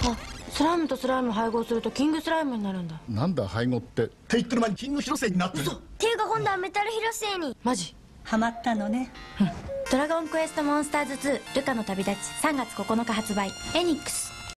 あ、スライムとスライム配合するとキングスライムになるんだ。 なんだ配合って言ってる間にキング広瀬になってる。 嘘っていうか今度はメタル広瀬に。マジハマったのね。 ドラゴンクエストモンスターズ2ルカの旅立ち3月9日発売。エニックス。